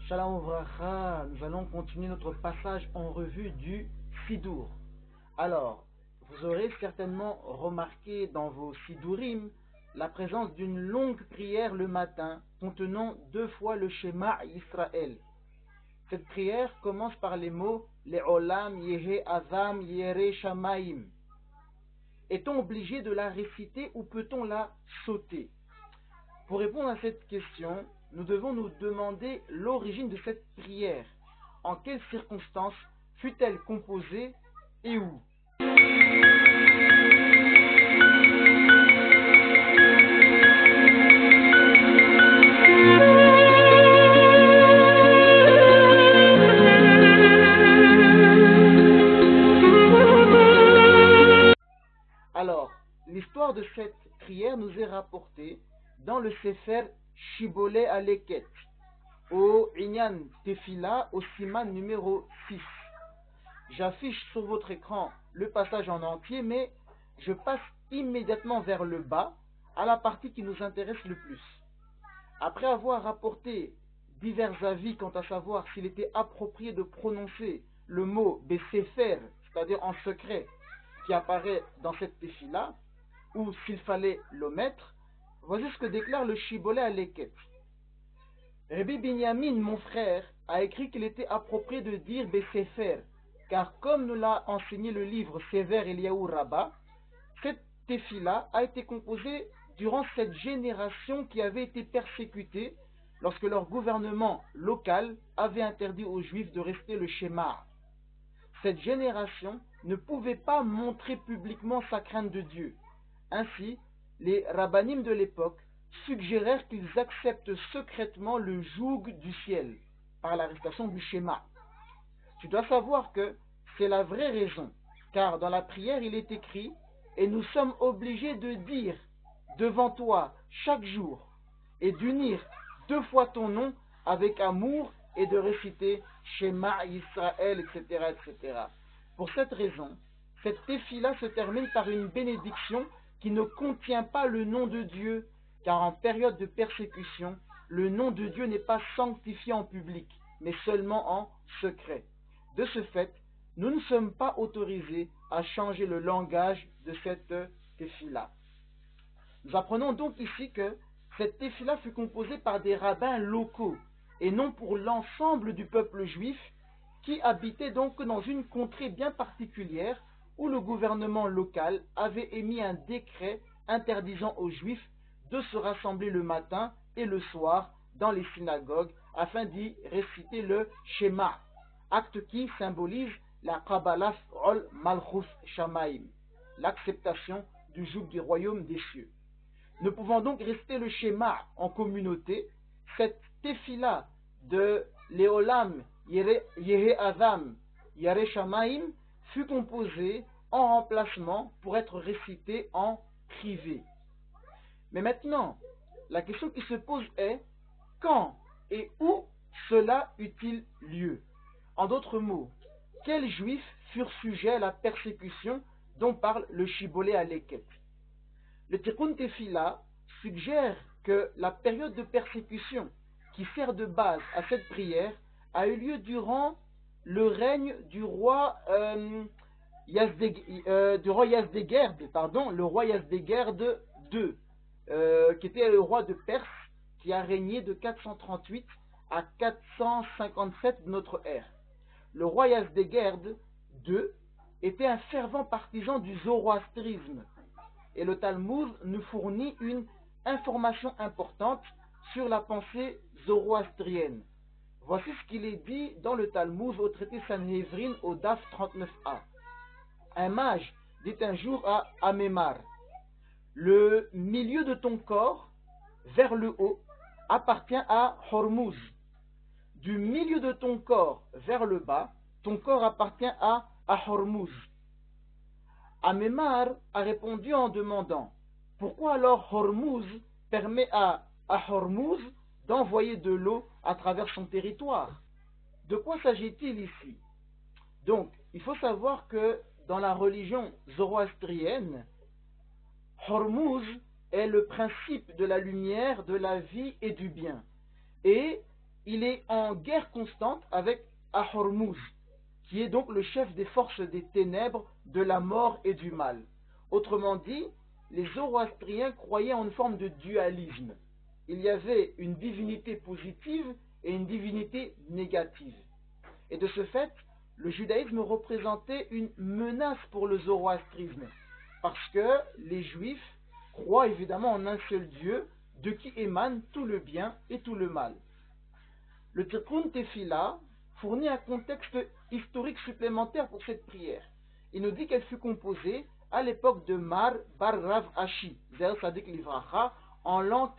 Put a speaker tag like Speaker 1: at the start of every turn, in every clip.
Speaker 1: Shalom Vracha, nous allons continuer notre passage en revue du Sidour. Alors, vous aurez certainement remarqué dans vos Sidourim la présence d'une longue prière le matin contenant 2 fois le Shema Yisraël. Cette prière commence par les mots Le'olam Yehe Azam Yere Shamaim. Est-on obligé de la réciter ou peut-on la sauter? Pour répondre à cette question, nous devons nous demander l'origine de cette prière. En quelles circonstances fut-elle composée et où? Alors, l'histoire de cette prière nous est rapportée dans le Sefer Shibbolei Aleket, au Inyan Tefila, au Siman numéro 6. J'affiche sur votre écran le passage en entier, mais je passe immédiatement vers le bas, à la partie qui nous intéresse le plus. Après avoir rapporté divers avis quant à savoir s'il était approprié de prononcer le mot Besefer, c'est-à-dire en secret, qui apparaît dans cette Tefila, ou s'il fallait l'omettre, voici ce que déclare le Shibbolei Aleket. Rabbi Binyamin, mon frère, a écrit qu'il était approprié de dire Besefer, car comme nous l'a enseigné le livre Sever Eliyahu Rabbah, cette Tefila a été composée durant cette génération qui avait été persécutée lorsque leur gouvernement local avait interdit aux Juifs de rester le Shema. Cette génération ne pouvait pas montrer publiquement sa crainte de Dieu. Ainsi, les rabbanim de l'époque suggérèrent qu'ils acceptent secrètement le joug du ciel par l'arrestation du Shema. Tu dois savoir que c'est la vraie raison, car dans la prière il est écrit « Et nous sommes obligés de dire devant toi chaque jour et d'unir 2 fois ton nom avec amour et de réciter Shema Yisraël, etc. etc. » Pour cette raison, cette tefila se termine par une bénédiction qui ne contient pas le nom de Dieu, car en période de persécution, le nom de Dieu n'est pas sanctifié en public, mais seulement en secret. De ce fait, nous ne sommes pas autorisés à changer le langage de cette tefila. Nous apprenons donc ici que cette tefila fut composée par des rabbins locaux, et non pour l'ensemble du peuple juif, qui habitait donc dans une contrée bien particulière, où le gouvernement local avait émis un décret interdisant aux Juifs de se rassembler le matin et le soir dans les synagogues afin d'y réciter le Shema, acte qui symbolise la Kabbalah ol Malchus Shamaim, l'acceptation du joug du royaume des cieux. Ne pouvant donc réciter le Shema en communauté, cette tefila de Leolam Yehe Azam Yare Shamaim fut composé en remplacement pour être récité en privé. Mais maintenant, la question qui se pose est quand et où cela eut-il lieu? En d'autres mots, quels juifs furent sujets à la persécution dont parle le Shibbolei Aleket? Le Tikkun Tefila suggère que la période de persécution qui sert de base à cette prière a eu lieu durant le règne du roi Yazdegerd, le roi Yazdegerd II, qui était le roi de Perse, qui a régné de 438 à 457 de notre ère. Le roi Yazdegerd II était un fervent partisan du zoroastrisme, et le Talmud nous fournit une information importante sur la pensée zoroastrienne. Voici ce qu'il est dit dans le Talmud au traité Sanhedrin au Daf 39a. Un mage dit un jour à Amémar, le milieu de ton corps, vers le haut, appartient à Hormuz. Du milieu de ton corps vers le bas, ton corps appartient à Hormuz. Amémar a répondu en demandant, pourquoi alors Hormuz permet à Hormuz d'envoyer de l'eau à travers son territoire? De quoi s'agit-il ici? Donc, il faut savoir que dans la religion zoroastrienne, Hormuz est le principe de la lumière, de la vie et du bien. Et il est en guerre constante avec Ahormuz, qui est donc le chef des forces des ténèbres, de la mort et du mal. Autrement dit, les zoroastriens croyaient en une forme de dualisme. Il y avait une divinité positive et une divinité négative. Et de ce fait, le judaïsme représentait une menace pour le zoroastrisme, parce que les juifs croient évidemment en un seul Dieu, de qui émane tout le bien et tout le mal. Le Tikkun Tefila fournit un contexte historique supplémentaire pour cette prière. Il nous dit qu'elle fut composée à l'époque de Mar bar Rav Ashi, Zer Sadik Livracha, en l'an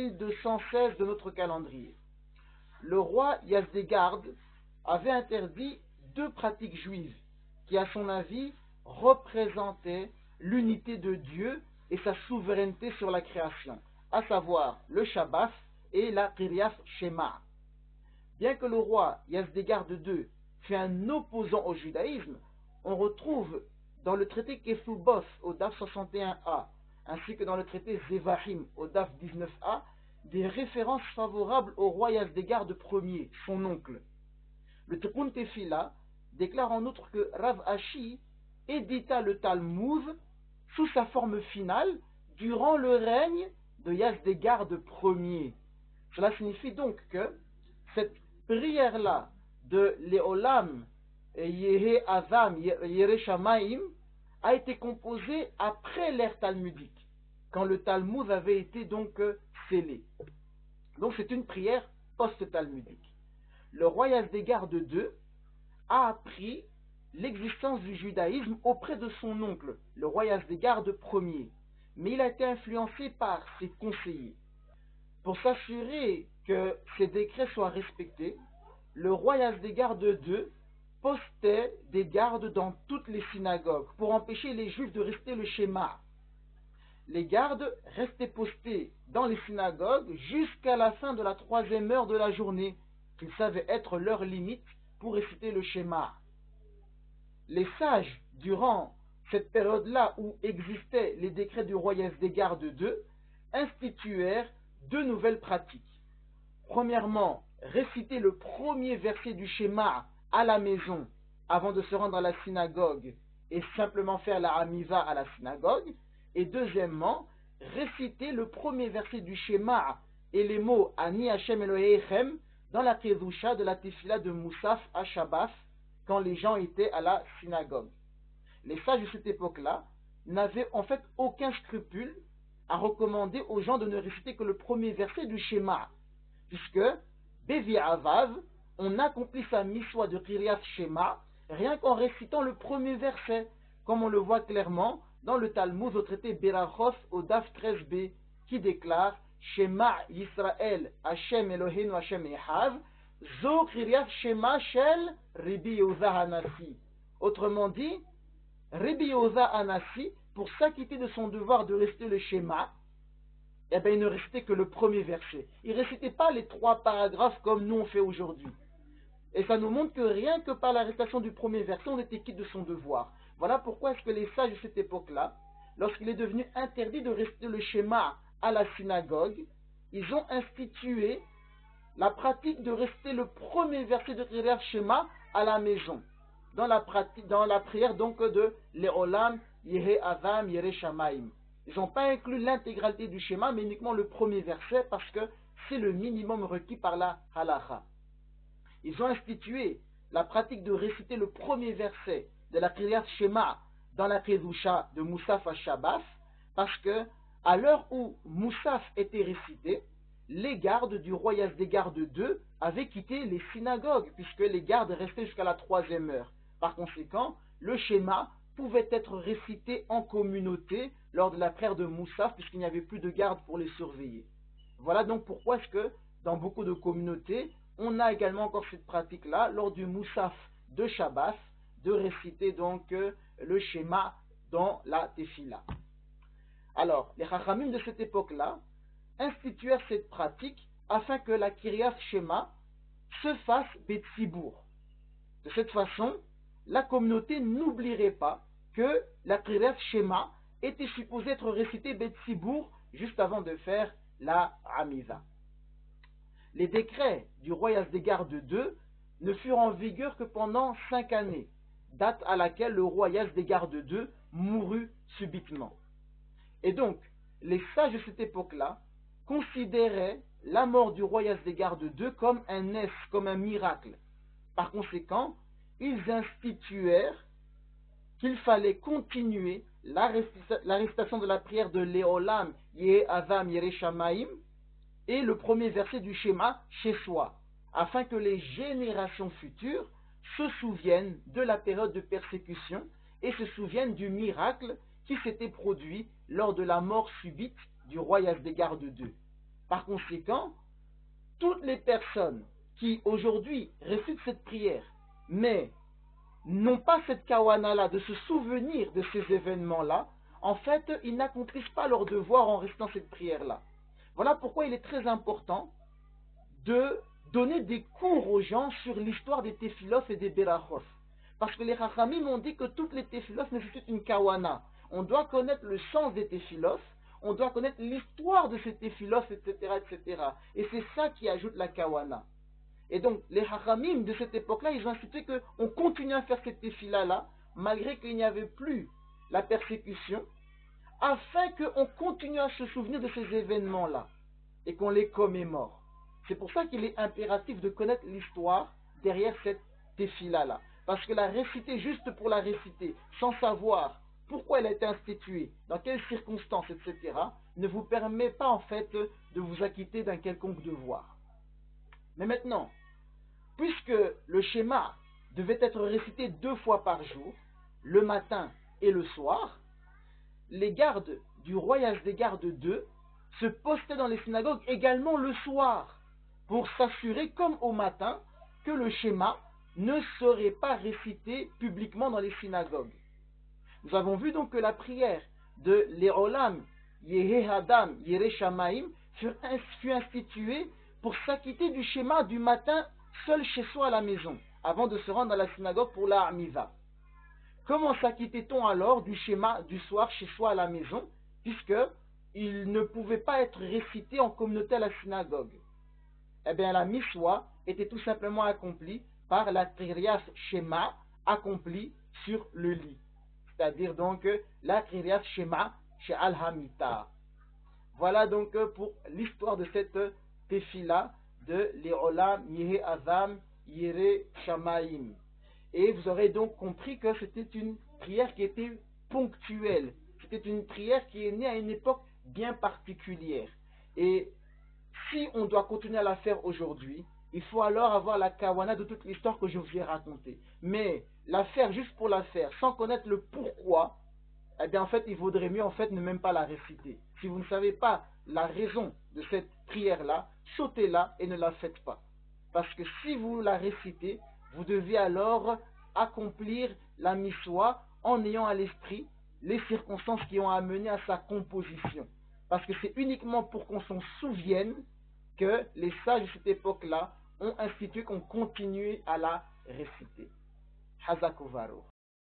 Speaker 1: 4216 de notre calendrier. Le roi Yazdegard avait interdit deux pratiques juives qui, à son avis, représentaient l'unité de Dieu et sa souveraineté sur la création, à savoir le Shabbat et la Kiryat Shema. Bien que le roi Yazdegard II fut un opposant au judaïsme, on retrouve dans le traité Kefubos au DAF 61a, ainsi que dans le traité Zevahim au DAF 19a, des références favorables au roi Yazdegard Ier, son oncle. Le Tikkun Tefila déclare en outre que Rav Ashi édita le Talmud sous sa forme finale durant le règne de Yazdegard Ier. Cela signifie donc que cette prière-là de Leolam Yehe Azam Yere Shamaim a été composée après l'ère talmudique, quand le Talmud avait été donc scellé. Donc c'est une prière post-talmudique. Le roi Yazdegard II a appris l'existence du judaïsme auprès de son oncle, le roi Yazdegard Ier, mais il a été influencé par ses conseillers. Pour s'assurer que ces décrets soient respectés, le roi Yazdegard II postait des gardes dans toutes les synagogues pour empêcher les juifs de rester le schéma. Les gardes restaient postés dans les synagogues jusqu'à la fin de la 3e heure de la journée, qu'ils savaient être leur limite pour réciter le schéma. Les sages, durant cette période-là où existaient les décrets du roi Yazdegard II, instituèrent deux nouvelles pratiques. Premièrement, réciter le premier verset du schéma à la maison avant de se rendre à la synagogue et simplement faire la hamiva à la synagogue. Et deuxièmement, réciter le premier verset du schéma et les mots Ani Hashem Elohechem dans la Kedusha de la Tefila de Moussaf à Shabbat quand les gens étaient à la synagogue. Les sages de cette époque-là n'avaient en fait aucun scrupule à recommander aux gens de ne réciter que le premier verset du schéma, puisque Bevi Avav, on accomplit sa miswa de Kiryat Shema rien qu'en récitant le premier verset, comme on le voit clairement dans le Talmud au traité Berachos au Daf 13b, qui déclare Shema Yisrael Hashem Eloheinu Hashem Echav Zo Kiryat Shema Shel Rabbi Yehuda Hanassi. Autrement dit, Rabbi Yehuda Hanassi, pour s'acquitter de son devoir de réciter le schéma, eh bien, il ne récitait que le premier verset. Il ne récitait pas les 3 paragraphes comme nous on fait aujourd'hui. Et ça nous montre que rien que par la récitation du premier verset, on était quitte de son devoir. Voilà pourquoi est-ce que les sages de cette époque-là, lorsqu'il est devenu interdit de réciter le schéma à la synagogue, ils ont institué la pratique de réciter le premier verset de Kiryat Shema à la maison, dans la prière donc de Leolam Yehe Azam Yere Shamaim. Ils n'ont pas inclus l'intégralité du schéma, mais uniquement le premier verset, parce que c'est le minimum requis par la halacha. Ils ont institué la pratique de réciter le premier verset de la Kiryat Shema dans la Kedusha de Moussaf à Shabbat, parce que à l'heure où Moussaf était récité, les gardes du roi Yazdegard II avaient quitté les synagogues, puisque les gardes restaient jusqu'à la 3e heure. Par conséquent, le schéma pouvait être récité en communauté lors de la prière de Moussaf, puisqu'il n'y avait plus de garde pour les surveiller. Voilà donc pourquoi est-ce que dans beaucoup de communautés, on a également encore cette pratique-là, lors du Moussaf de Shabbat, de réciter donc le schéma dans la Tefila. Alors, les Chachamim de cette époque-là instituèrent cette pratique afin que la Kiryat Shema se fasse Betsibour. De cette façon, la communauté n'oublierait pas que la Kiryat Shema était supposée être récitée Betsibour juste avant de faire la Hamiza. les décrets du roi Yazdégard II ne furent en vigueur que pendant 5 années, date à laquelle le roi Yazdégard II mourut subitement. Et donc, les sages de cette époque-là considéraient la mort du roi Yazdégard II comme un nes, comme un miracle. Par conséquent, ils instituèrent qu'il fallait continuer la récitation de la prière de Léolam, Yeh Adam Yere Shamaim, et le premier verset du schéma chez soi, afin que les générations futures se souviennent de la période de persécution et se souviennent du miracle qui s'était produit lors de la mort subite du roi Yazdégard II. Par conséquent, toutes les personnes qui aujourd'hui récitent cette prière, mais n'ont pas cette kawana-là de se souvenir de ces événements-là, en fait, ils n'accomplissent pas leur devoir en restant cette prière-là. Voilà pourquoi il est très important de donner des cours aux gens sur l'histoire des tefilot et des berachot. Parce que les Chachamim ont dit que toutes les tefilot nécessitent une kawana. On doit connaître le sens des tefilot, on doit connaître l'histoire de ces tefilot, etc., etc. Et c'est ça qui ajoute la kawana. Et donc, les Chachamim de cette époque-là, ils ont institué qu'on continue à faire cette tefila-là, malgré qu'il n'y avait plus la persécution, afin qu'on continue à se souvenir de ces événements-là, et qu'on les commémore. C'est pour ça qu'il est impératif de connaître l'histoire derrière cette tefila-là. Parce que la réciter juste pour la réciter, sans savoir pourquoi elle a été instituée, dans quelles circonstances, etc., ne vous permet pas en fait de vous acquitter d'un quelconque devoir. Mais maintenant, puisque le schéma devait être récité 2 fois par jour, le matin et le soir, les gardes du roi Yazdégard II se postaient dans les synagogues également le soir, pour s'assurer, comme au matin, que le schéma ne serait pas récité publiquement dans les synagogues. Nous avons vu donc que la prière de Léolam, Yeh Adam, Yere Shamaim fut instituée pour s'acquitter du schéma du matin seul chez soi à la maison, avant de se rendre à la synagogue pour la Hamiva. Comment s'acquittait-on alors du schéma du soir chez soi à la maison, puisqu'il ne pouvait pas être récité en communauté à la synagogue? Eh bien, la Miswa était tout simplement accomplie par la Kriyat Shema accomplie sur le lit. C'est-à-dire donc la Kriyat Shema chez Al-Hamita. Voilà donc pour l'histoire de cette tefila de Léolam, Yeh Azam, Yere Shamaim. Et vous aurez donc compris que c'était une prière qui était ponctuelle. C'était une prière qui est née à une époque bien particulière. Et si on doit continuer à la faire aujourd'hui, il faut alors avoir la kawana de toute l'histoire que je vous ai racontée. Mais la faire juste pour la faire, sans connaître le pourquoi, eh bien en fait, il vaudrait mieux en fait ne même pas la réciter. Si vous ne savez pas la raison de cette prière-là, sautez-la et ne la faites pas. Parce que si vous la récitez, vous devez alors accomplir la miswa en ayant à l'esprit les circonstances qui ont amené à sa composition. Parce que c'est uniquement pour qu'on s'en souvienne que les sages de cette époque-là ont institué qu'on continue à la réciter. Hazakovaro.